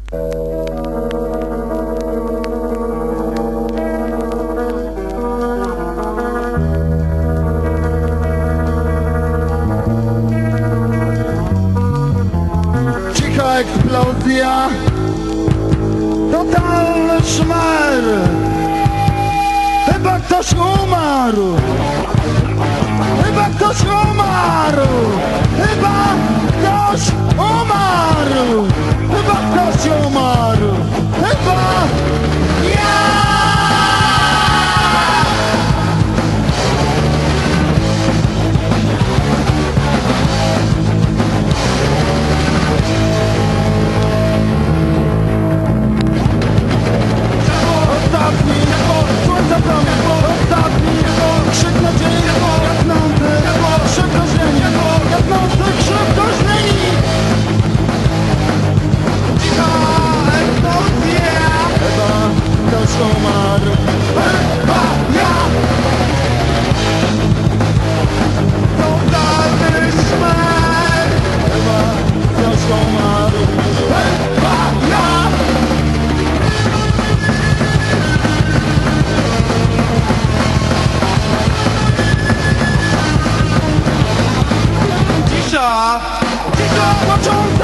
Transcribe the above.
Cicha eksplozja, totalny szmer. Chyba ktoś umarł. Chyba ktoś umarł. Chyba ktoś umarł. Chyba ktoś umarł. Chyba ja. Ostatni, słońca promień, ostatni krzyk nadziei, gasnący krzyk korzeni, gasnący krzyk korzeni. Cicha eksplozja. Chyba ktoś umarł. Chyba ja. Totalny szmer. Chyba ktoś umarł. Chyba ja. Cisza, cisza płacząca.